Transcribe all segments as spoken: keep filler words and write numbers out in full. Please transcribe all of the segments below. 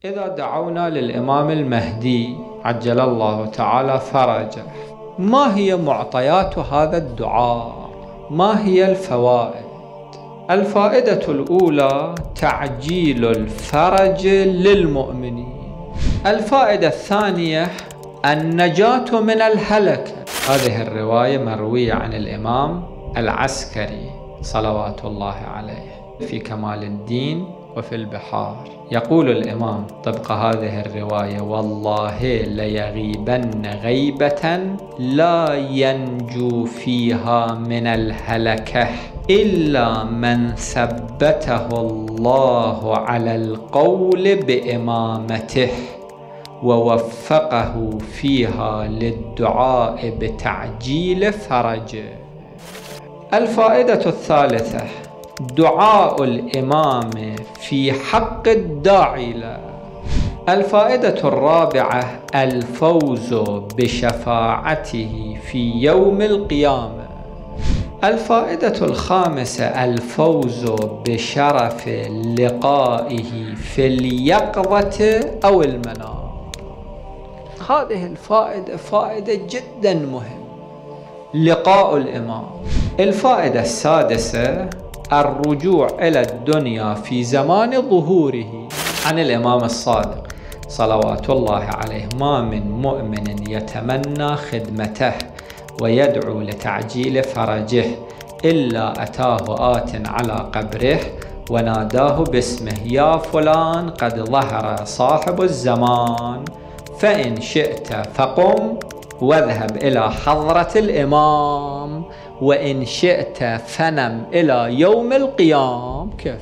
إذا دعونا للإمام المهدي عجل الله تعالى فرجه، ما هي معطيات هذا الدعاء؟ ما هي الفوائد؟ الفائدة الأولى تعجيل الفرج للمؤمنين. الفائدة الثانية النجاة من الهلكة. هذه الرواية مروية عن الإمام العسكري صلوات الله عليه في كمال الدين وفي البحار. يقول الإمام طبق هذه الرواية: والله ليغيبن غيبة لا ينجو فيها من الهلكة إلا من ثبته الله على القول بإمامته ووفقه فيها للدعاء بتعجيل فرجه. الفائدة الثالثة دعاء الإمام في حق الداعي له. الفائدة الرابعة الفوز بشفاعته في يوم القيامة. الفائدة الخامسة الفوز بشرف لقائه في اليقظة أو المنام. هذه الفائدة فائدة جدا مهمة، لقاء الإمام. الفائدة السادسة الرجوع إلى الدنيا في زمان ظهوره. عن الإمام الصادق صلوات الله عليه: ما من مؤمن يتمنى خدمته ويدعو لتعجيل فرجه إلا أتاه آت على قبره وناداه باسمه: يا فلان قد ظهر صاحب الزمان، فإن شئت فقم واذهب إلى حضرة الإمام، وإن شئت فنم إلى يوم القيام. كيف؟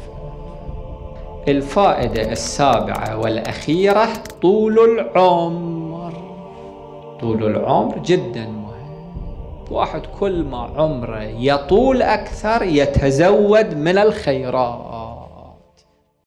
الفائدة السابعة والأخيرة طول العمر. طول العمر جدا مهم. واحد كل ما عمره يطول أكثر يتزود من الخيرات.